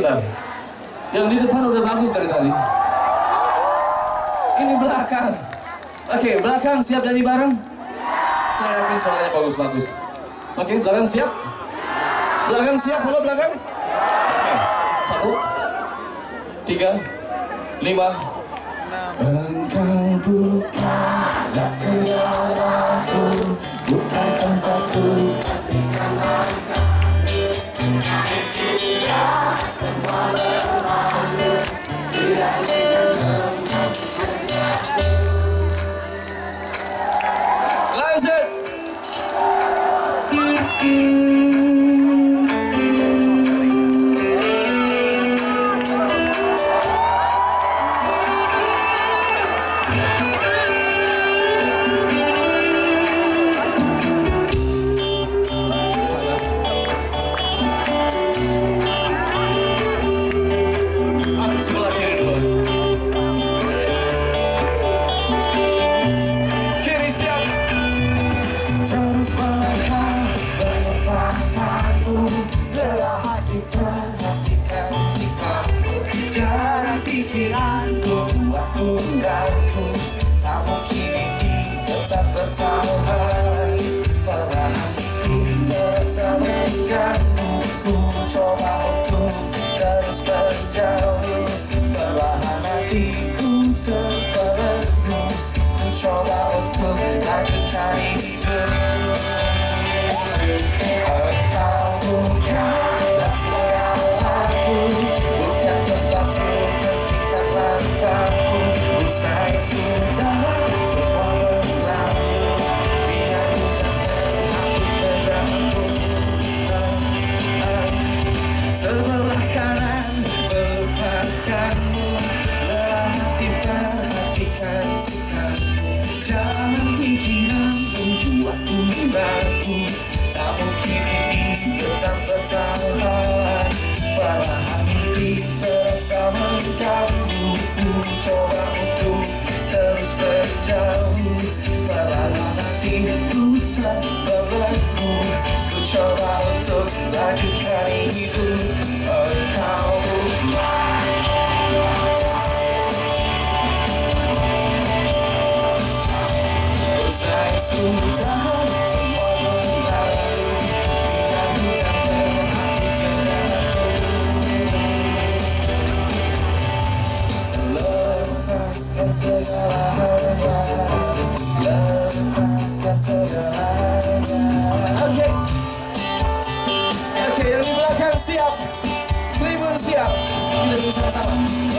sebentar. Yang di depan udah bagus dari tadi. Ini belakang. Oke, belakang siap nyanyi bareng? Saya yakin suaranya bagus-bagus. Oke, belakang siap? Belakang siap, halo belakang? Oke, 1, 3, 5. Engkau bukanlah segalaku, bukan tempatku. Lanjut. Tak mungkin ini tetap bertahan. Perlahan ku terasa mengganggu. Ku coba untuk terus berjauh. Perlahan hatiku terbelenggu. Ku coba untuk lanjutkan hidup. Engkau bukanlah segalaku, bukan tempatku, hentikan langkahku. Usai sudah semua berlalu, biar bukan aku berjauh. Sebelah kanan melupakanmu, lelah hati perhatikan sikapmu. Jangan pikiran membuatku ragu. Tak mungkin ini tetap bertahan. Perlahan hati terasa mengganggu. Ku coba untuk terus berjauh. Perlahan hatiku terbelenggu. Ku coba untuk lanjutkan hidup. Engkau usai sudah semua berlalu, biar bukan lepaskan segalanya, lepaskan segalanya. Oke, yang di belakang siap, Tribun siap, kita bisa sama-sama.